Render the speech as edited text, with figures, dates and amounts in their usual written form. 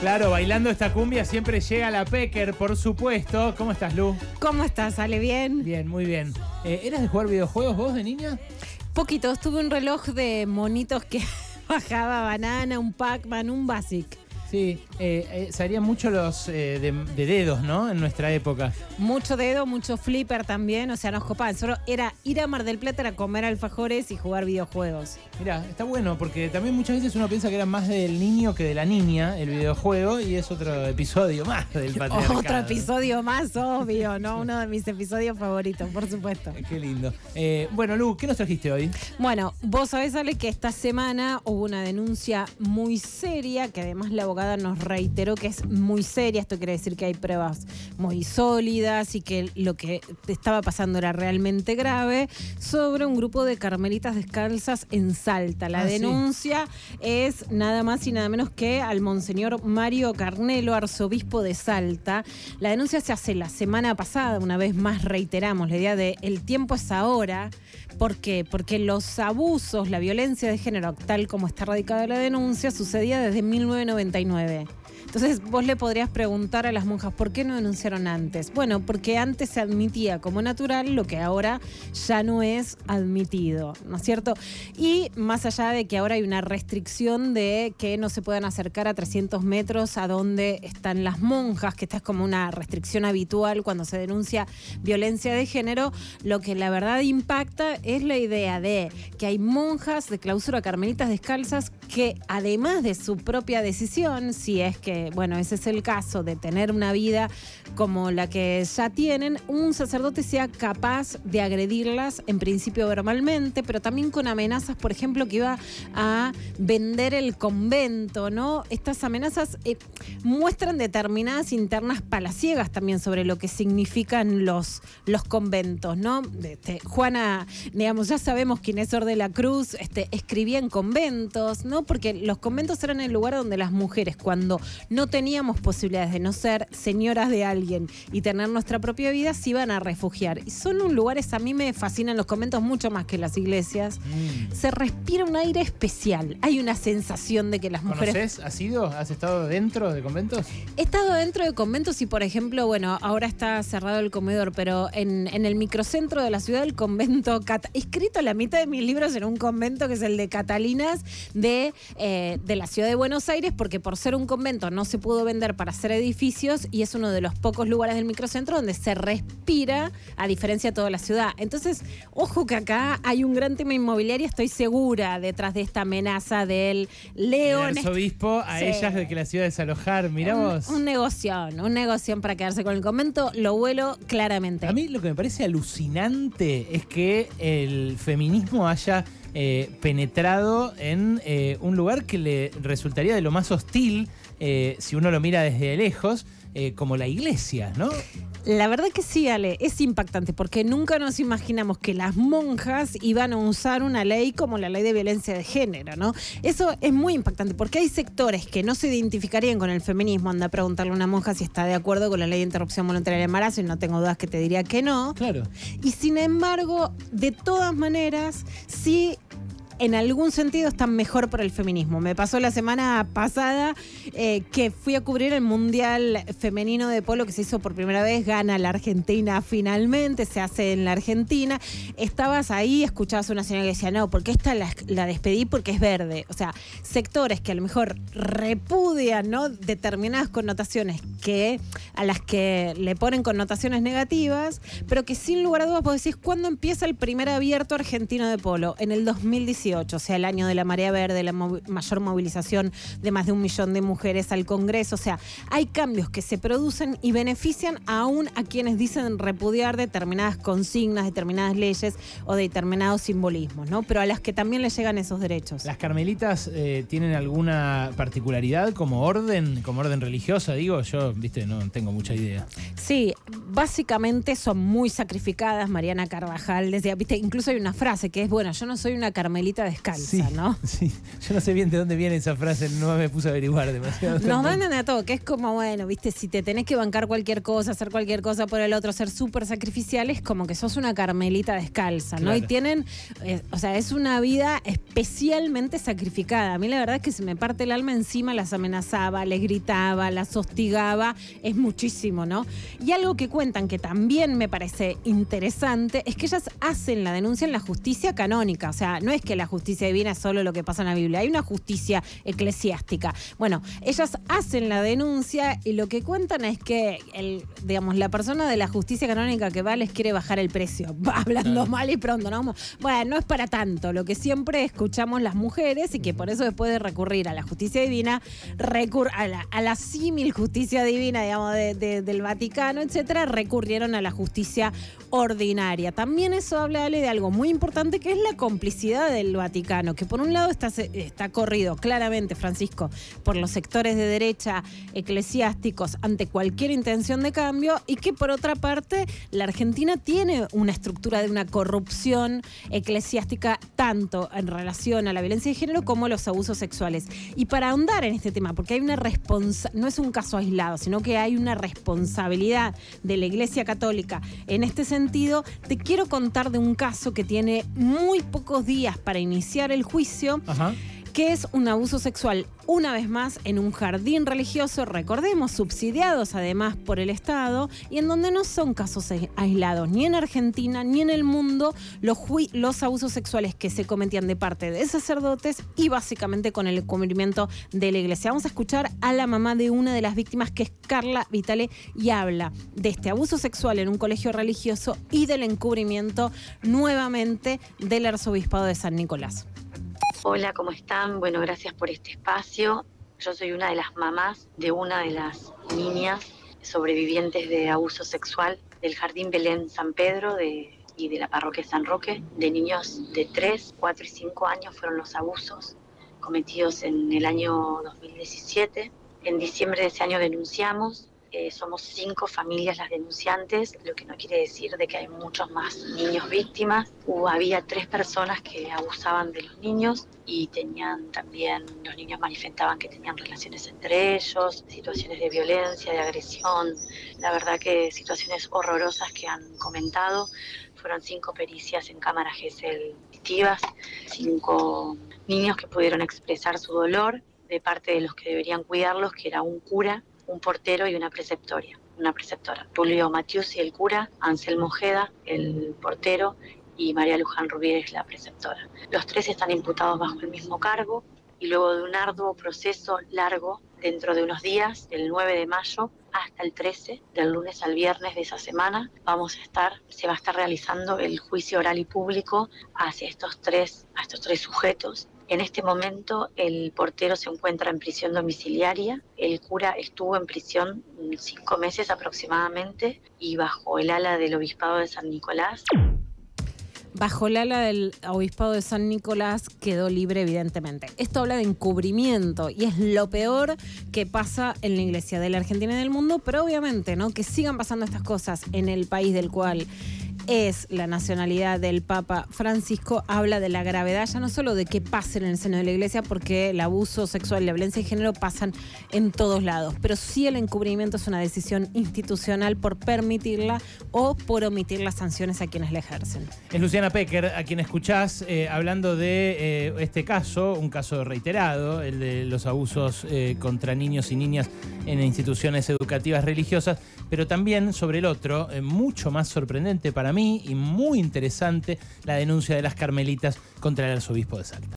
Claro, bailando esta cumbia siempre llega la Pecker, por supuesto. ¿Cómo estás, Lu? ¿Cómo estás? ¿Sale bien? Bien, muy bien. ¿Eras de jugar videojuegos vos de niña? Poquito. Tuve un reloj de monitos que bajaba banana, un Pac-Man, un Basic. Sí, se harían mucho los de dedos, ¿no? En nuestra época. Mucho dedo, mucho flipper también, o sea, nos copaban. Solo era ir a Mar del Plata a comer alfajores y jugar videojuegos. Mirá, está bueno porque también muchas veces uno piensa que era más del niño que de la niña el videojuego y es otro episodio más del patriarcado. Otro episodio más, obvio, ¿no? Uno de mis episodios favoritos, por supuesto. Qué lindo. Bueno, Lu, ¿qué nos trajiste hoy? Bueno, vos sabés, Ale, que esta semana hubo una denuncia muy seria, que además la abogada nos reiteró que es muy seria. Esto quiere decir que hay pruebas muy sólidas y que lo que estaba pasando era realmente grave, sobre un grupo de carmelitas descalzas en Salta. La denuncia es nada más y nada menos que al monseñor Mario Carnelo, arzobispo de Salta. La denuncia se hace la semana pasada, una vez más reiteramos la idea de el tiempo es ahora. ¿Por qué? Porque los abusos, la violencia de género, tal como está radicada la denuncia, sucedía desde 1999. Entonces vos le podrías preguntar a las monjas, ¿por qué no denunciaron antes? Bueno, porque antes se admitía como natural lo que ahora ya no es admitido, ¿no es cierto? Y más allá de que ahora hay una restricción de que no se puedan acercar a 300 metros a donde están las monjas, que esta es como una restricción habitual cuando se denuncia violencia de género, lo que la verdad impacta es la idea de que hay monjas de clausura carmelitas descalzas que además de su propia decisión, si es que bueno, ese es el caso de tener una vida como la que ya tienen, un sacerdote sea capaz de agredirlas, en principio verbalmente, pero también con amenazas, por ejemplo, que iba a vender el convento, ¿no? Estas amenazas muestran determinadas internas palaciegas también sobre lo que significan los conventos, ¿no? Juana, digamos, ya sabemos quién es Sor de la Cruz, escribía en conventos, ¿no? Porque los conventos eran el lugar donde las mujeres, cuando no teníamos posibilidades de no ser señoras de alguien y tener nuestra propia vida, se iban a refugiar. Y son lugares, a mí me fascinan los conventos mucho más que las iglesias. Se respira un aire especial. Hay una sensación de que las mujeres... ¿Conoces? ¿Has ido? ¿Has estado dentro de conventos? He estado dentro de conventos y, por ejemplo, bueno, ahora está cerrado el comedor, pero en el microcentro de la ciudad, el convento... He escrito la mitad de mis libros en un convento que es el de Catalinas de la ciudad de Buenos Aires, porque por ser un convento no se pudo vender para hacer edificios y es uno de los pocos lugares del microcentro donde se respira, a diferencia de toda la ciudad. Entonces, ojo que acá hay un gran tema inmobiliario, estoy segura, detrás de esta amenaza del León. El arzobispo a ellas de que la ciudad desalojar, mirá vos. Un negocio para quedarse con el convento, lo huelo claramente. A mí lo que me parece alucinante es que el feminismo haya penetrado en un lugar que le resultaría de lo más hostil si uno lo mira desde lejos, como la iglesia, ¿no? La verdad que sí, Ale, es impactante porque nunca nos imaginamos que las monjas iban a usar una ley como la ley de violencia de género, ¿no? Eso es muy impactante porque hay sectores que no se identificarían con el feminismo. Anda a preguntarle a una monja si está de acuerdo con la ley de interrupción voluntaria del embarazo y no tengo dudas que te diría que no. Claro. Y sin embargo, de todas maneras, sí... en algún sentido están mejor por el feminismo. Me pasó la semana pasada que fui a cubrir el Mundial Femenino de Polo que se hizo por primera vez, gana la Argentina finalmente, se hace en la Argentina. Estabas ahí, escuchabas a una señora que decía, no, porque esta la despedí porque es verde. O sea, sectores que a lo mejor repudian, ¿no?, determinadas connotaciones a las que le ponen connotaciones negativas, pero que sin lugar a dudas vos decís, ¿cuándo empieza el primer abierto argentino de polo? En el 2018. O sea, el año de la marea verde, la mayor movilización de más de 1 millón de mujeres al Congreso. O sea, hay cambios que se producen y benefician aún a quienes dicen repudiar determinadas consignas, determinadas leyes o determinados simbolismos, ¿no? Pero a las que también les llegan esos derechos. ¿Las carmelitas tienen alguna particularidad como orden religiosa? Digo, yo, viste, no tengo mucha idea. Sí, básicamente son muy sacrificadas. Mariana Carvajal decía, viste, incluso hay una frase que es, bueno, yo no soy una carmelita carmelita descalza, Sí, ¿no? sí. Yo no sé bien de dónde viene esa frase, no me puse a averiguar demasiado. Nos mandan a todo, que es como, bueno, viste, si te tenés que bancar cualquier cosa, hacer cualquier cosa por el otro, ser súper sacrificial, es como que sos una carmelita descalza, ¿no? Claro. Y tienen, o sea, es una vida especialmente sacrificada. A mí la verdad es que se me parte el alma encima, las amenazaba, les gritaba, las hostigaba, es muchísimo, ¿no? Y algo que cuentan que también me parece interesante es que ellas hacen la denuncia en la justicia canónica, o sea, no es que la justicia divina es solo lo que pasa en la Biblia, hay una justicia eclesiástica. Bueno, ellas hacen la denuncia y lo que cuentan es que digamos, la persona de la justicia canónica que va les quiere bajar el precio, hablando mal y pronto, ¿no? Bueno, no es para tanto, lo que siempre escuchamos las mujeres y que por eso después de recurrir a la justicia divina, a la símil justicia divina, digamos, del Vaticano, etcétera, recurrieron a la justicia ordinaria. También eso habla de algo muy importante que es la complicidad del Vaticano, que por un lado está corrido claramente, Francisco, por los sectores de derecha eclesiásticos ante cualquier intención de cambio y que por otra parte la Argentina tiene una estructura de una corrupción eclesiástica tanto en relación a la violencia de género como a los abusos sexuales. Y para ahondar en este tema, porque hay una no es un caso aislado, sino que hay una responsabilidad de la Iglesia Católica en este sentido, te quiero contar de un caso que tiene muy pocos días para iniciar el juicio. Ajá. Que es un abuso sexual, una vez más, en un jardín religioso, recordemos, subsidiados además por el Estado, y en donde no son casos aislados, ni en Argentina, ni en el mundo, los abusos sexuales que se cometían de parte de sacerdotes y básicamente con el encubrimiento de la Iglesia. Vamos a escuchar a la mamá de una de las víctimas, que es Carla Vitale, y habla de este abuso sexual en un colegio religioso y del encubrimiento nuevamente del arzobispado de San Nicolás. Hola, ¿cómo están? Bueno, gracias por este espacio. Yo soy una de las mamás de una de las niñas sobrevivientes de abuso sexual del Jardín Belén San Pedro y de la parroquia San Roque. De niños de 3, 4 y 5 años fueron los abusos cometidos en el año 2017. En diciembre de ese año denunciamos. Somos 5 familias las denunciantes, lo que no quiere decir de que hay muchos más niños víctimas. Había 3 personas que abusaban de los niños y los niños manifestaban que tenían relaciones entre ellos, situaciones de violencia, de agresión. La verdad que situaciones horrorosas que han comentado. Fueron 5 pericias en cámaras GESEL positivas, 5 niños que pudieron expresar su dolor de parte de los que deberían cuidarlos, que era un cura, un portero y una preceptora. Tulio Matiusi, el cura, Anselmo Ojeda, el portero, y María Luján Rubieres, la preceptora. Los 3 están imputados bajo el mismo cargo y luego de un arduo proceso largo, dentro de unos días, del 9 de mayo hasta el 13, del lunes al viernes de esa semana, se va a estar realizando el juicio oral y público hacia estos tres sujetos. En este momento el portero se encuentra en prisión domiciliaria, el cura estuvo en prisión 5 meses aproximadamente y bajo el ala del Obispado de San Nicolás. Bajo el ala del Obispado de San Nicolás quedó libre, evidentemente. Esto habla de encubrimiento y es lo peor que pasa en la Iglesia de la Argentina y del mundo, pero obviamente, ¿no?, que sigan pasando estas cosas en el país del cual es la nacionalidad del Papa Francisco, habla de la gravedad ya no solo de que pasen en el seno de la Iglesia, porque el abuso sexual y la violencia de género pasan en todos lados, pero sí el encubrimiento es una decisión institucional por permitirla o por omitir las sanciones a quienes la ejercen. Es Luciana Pecker, a quien escuchás hablando de este caso, un caso reiterado, el de los abusos contra niños y niñas en instituciones educativas religiosas, pero también sobre el otro, mucho más sorprendente para mí y muy interesante, la denuncia de las carmelitas contra el arzobispo de Salta.